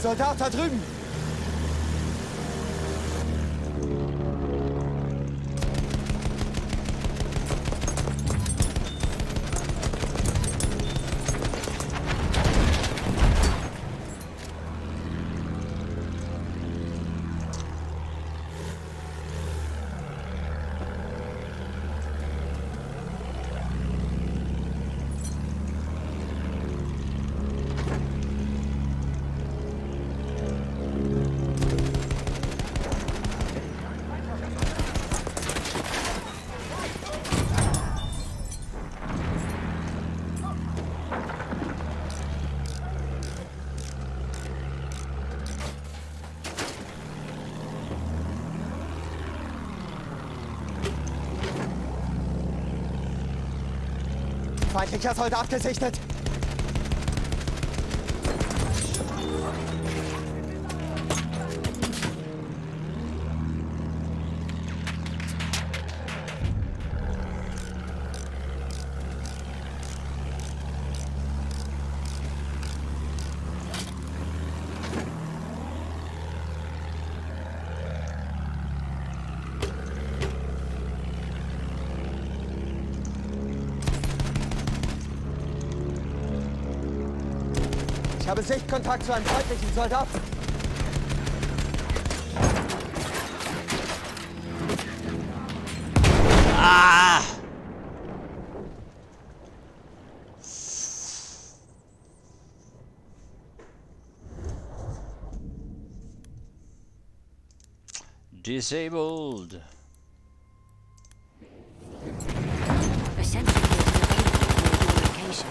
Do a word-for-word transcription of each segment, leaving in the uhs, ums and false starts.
Soldat da drüben! Feindlicher Soldat gesichtet! Ich habe Sichtkontakt zu einem feindlichen Soldaten. Ah! Disabled. A sentry is available for your location.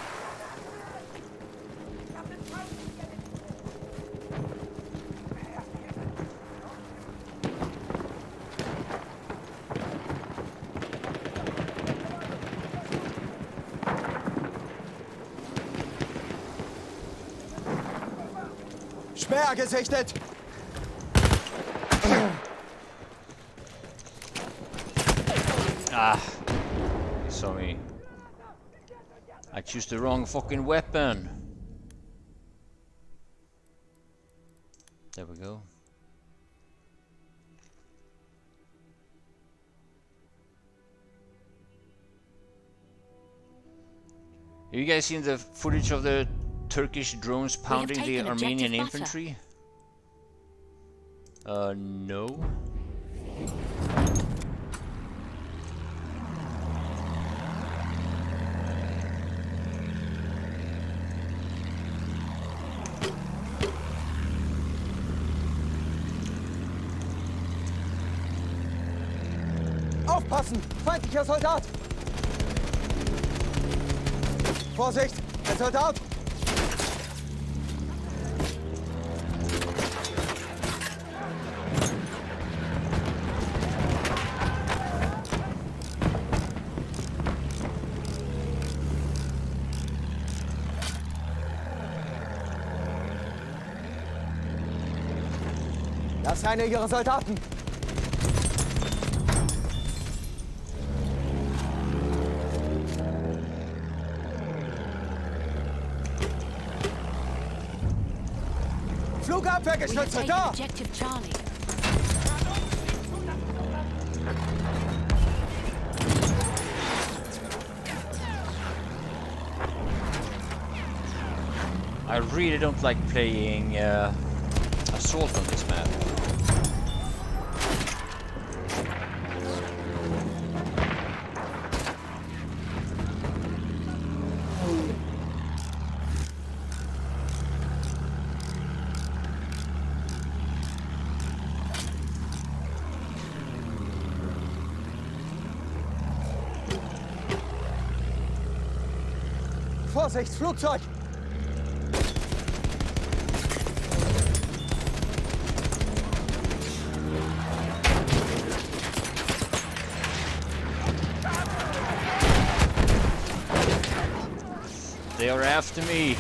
Speer gesichtet! Ah, sorry. I choose the wrong fucking weapon. There we go. Have you guys seen the footage of the Turkish drones pounding the Armenian infantry? Uh, no. Aufpassen! Feindlicher Soldat! Vorsicht! Ein Soldat! Das ist einer ihrer Soldaten! Flugabwehrgeschütze, da! Objective Charlie. I really don't like playing uh, Assault on this map. Vorsicht, Flugzeug! They are after me.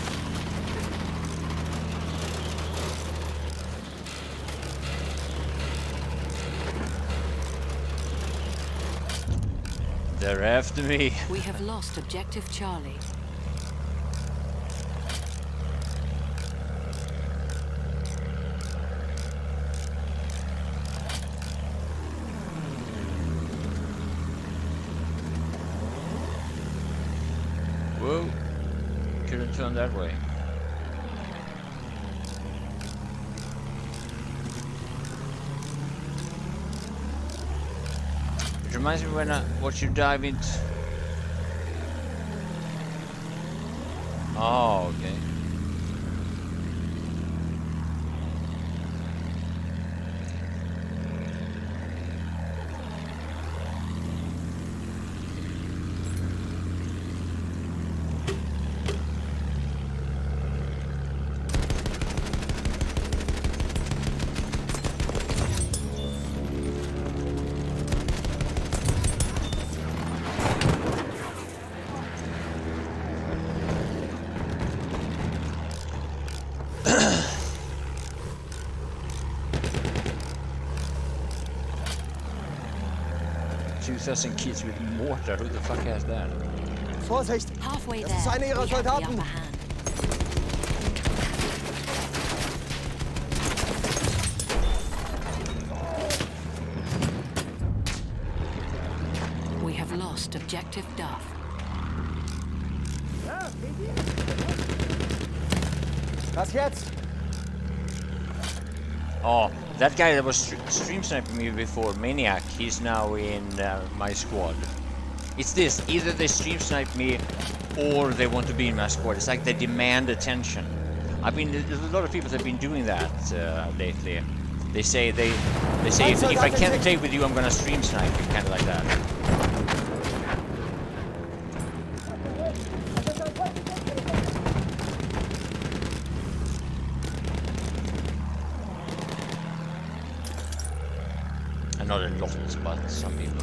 They're after me. We have lost Objective Charlie. Whoa. Couldn't turn that way. It reminds me when I watch you dive into... Oh, okay. two thousand kids with mortar, who the fuck has that? Vorsicht! Halfway Das there, ist einer ihrer we have the Soldaten. upper hand. We have lost objective Duff. Was jetzt? Oh, that guy that was st stream sniping me before, Maniac, he's now in uh, my squad. It's this, either they stream snipe me or they want to be in my squad. It's like they demand attention. I mean, there's a lot of people that have been doing that uh, lately. They say they they say if, if I can't play with you, I'm gonna stream snipe you, kind of like that. Not a lot, but some people.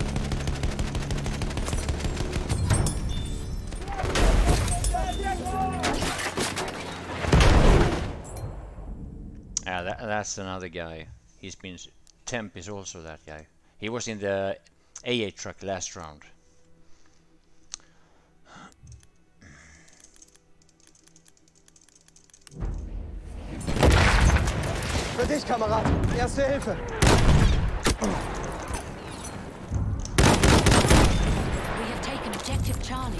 Yeah, that, that's another guy. He's been... Temp is also that guy. He was in the A A truck last round. Für dich, Kamerad. Erste Hilfe. We have taken objective Charlie.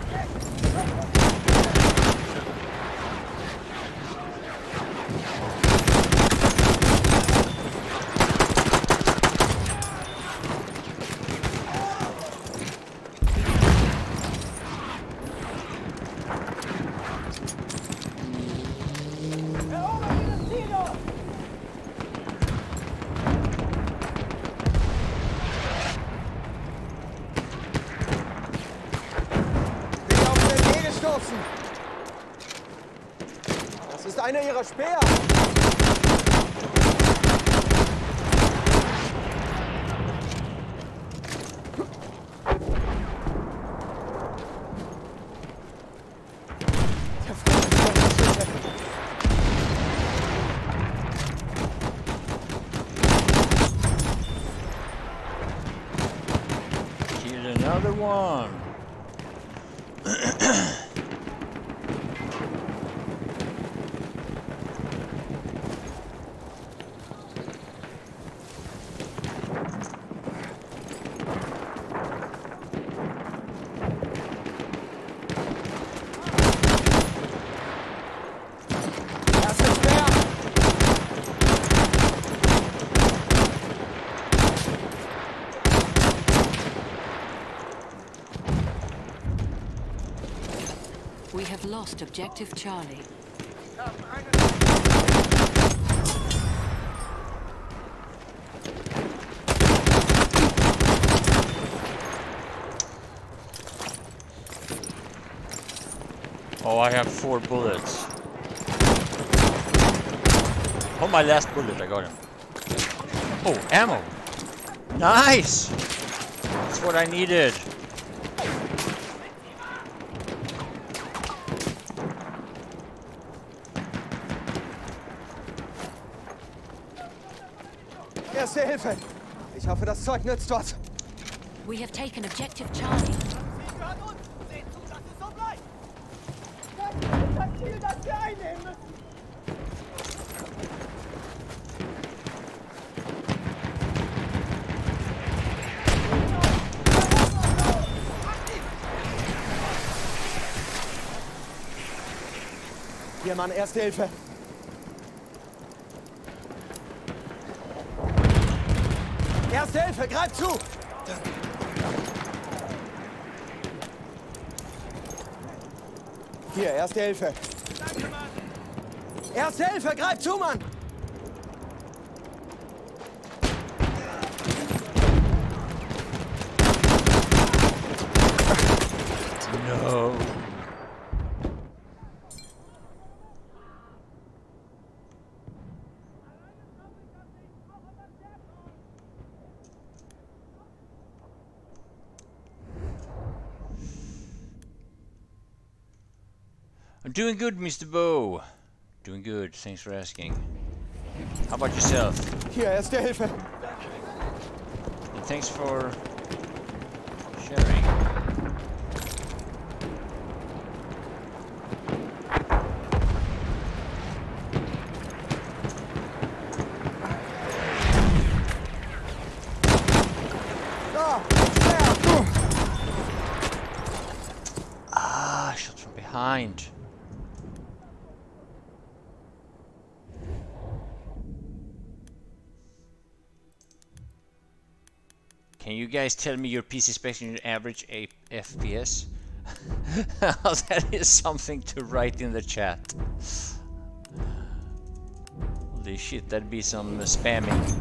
Das ist einer ihrer Speer. Here's another one. We have lost objective Charlie. Oh, I have four bullets. Oh, my last bullet, I got him. Oh, ammo! Nice! That's what I needed. Erste Hilfe. Ich hoffe, das Zeug nützt was. We have taken objective Charlie. Schnell, Mann, Erste Hilfe. Erste Hilfe, greif zu! Hier, Erste Hilfe. Danke, Mann. Erste Hilfe, greif zu, Mann! No. I'm doing good, Mister Bow. Doing good, thanks for asking. How about yourself? Hier, Erste Hilfe. And thanks for sharing. Ah, shot from behind. Can you guys tell me your P C specs and your average F P S? That is something to write in the chat. Holy shit, that'd be some spamming.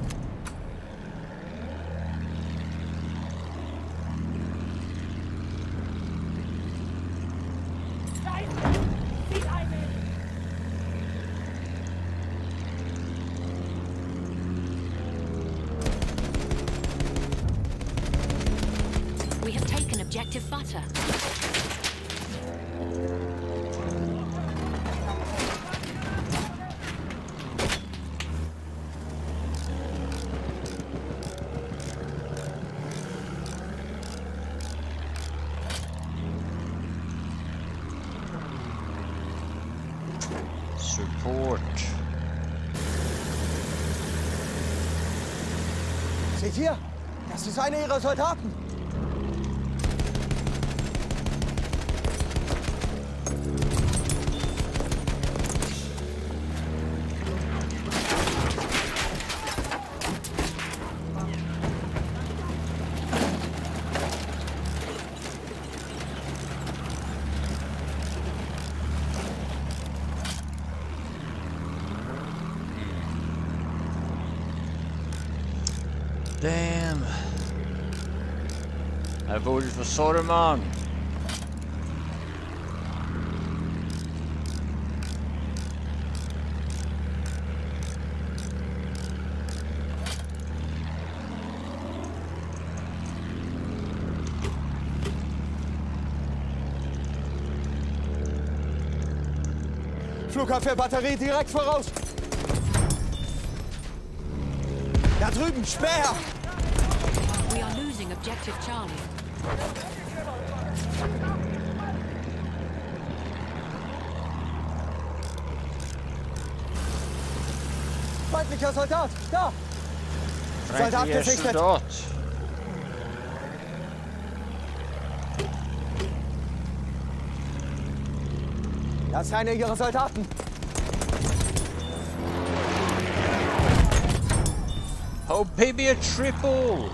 Objective butter. Support. Seht ihr? Das ist einer ihrer Soldaten. Damn. I voted for Soderman. Flugabwehrbatterie direkt voraus. Da drüben, Speer! We are losing objective Charlie. Feindlicher Soldat, da! Soldat Feindlicher gesichtet. Soldat. Das ist einer ihrer Soldaten. Oh, baby, a triple!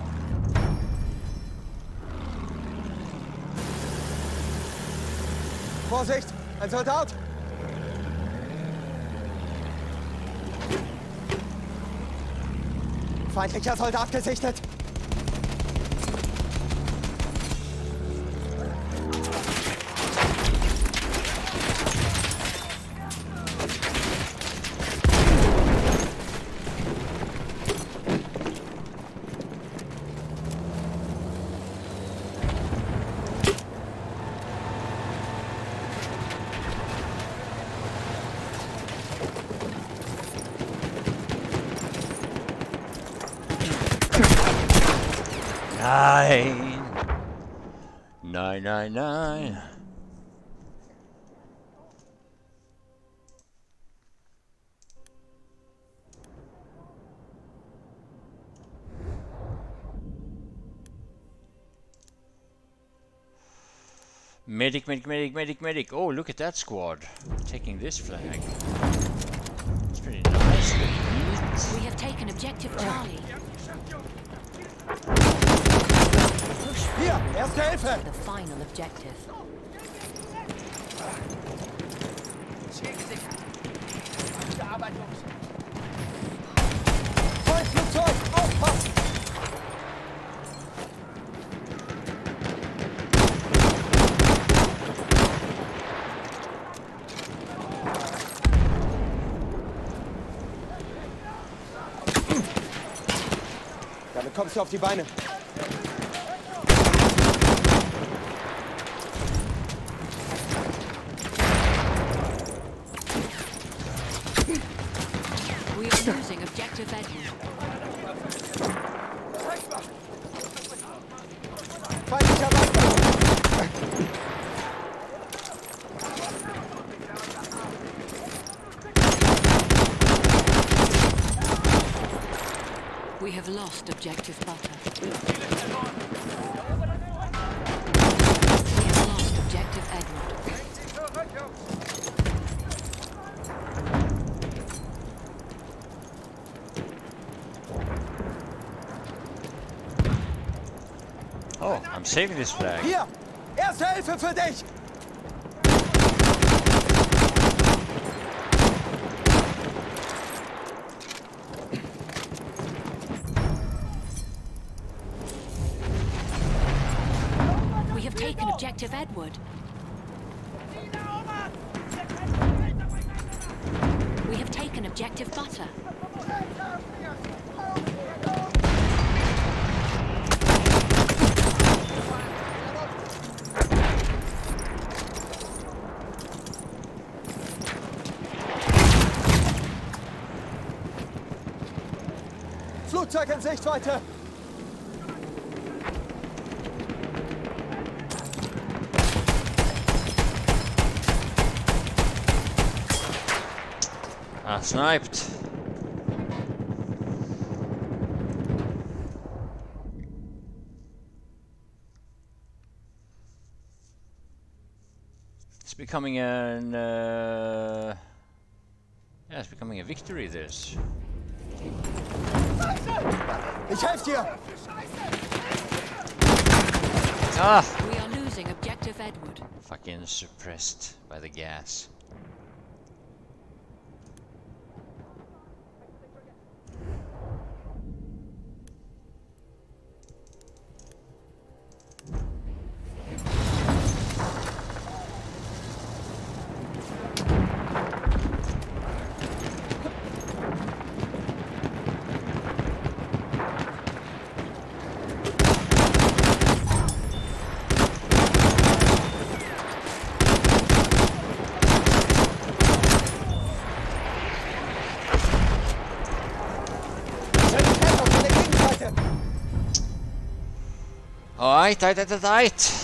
Vorsicht, ein Soldat! Feindlicher Soldat gesichtet! Nine. Nine, nine, nine. Medic, medic, medic, medic, medic. Oh, look at that squad. Taking this flag. It's pretty nice. We have taken objective Charlie. Hier, erste Hilfe! The final objective. Feuerflugzeug, aufpassen! Damit kommst du auf die Beine. We are losing objective Edward. Feindlicher Wasser! We have lost objective Butter. We have lost objective Edward. Oh, I'm saving this flag. Hier, erste Hilfe für dich! We have taken objective Edward. We have taken objective Butter. Flugzeug in Sichtweite! Ah, sniped. It's becoming an uh, yeah, it's becoming a victory. This. Ich helfe dir! Ah! We are losing objective Edward. Fucking suppressed by the gas. Alright, tight, tight, tight, tight.